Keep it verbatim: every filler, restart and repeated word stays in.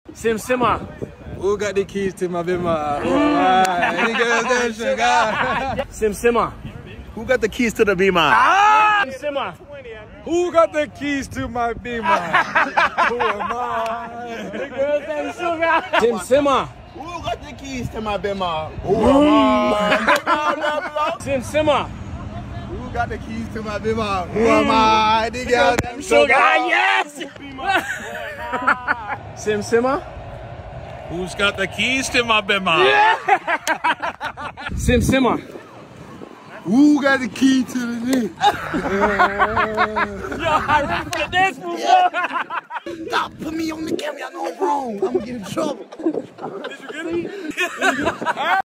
Sim Simma. Who got the keys to my bimmer? Any girls that sugar? Sim Simma. Who got the keys to the beamer? Ah! Sim Simma. Who got the keys to my beamer? Who am I? The girls named Sugar. Sim Simma. Who got the keys to my bimmer? Who am I? Sim Simma. Who got the keys to my bimmer? Who am I? The girls named Sugar. Yes. Sim Simma. Who's got the keys to my bimmer? Yeah. Sim Simma. Who got the key to the knee? Yo, I ready for the dance move, bro. Stop, put me on the camera. I know I'm wrong. I'm gonna get in trouble. Did you get it?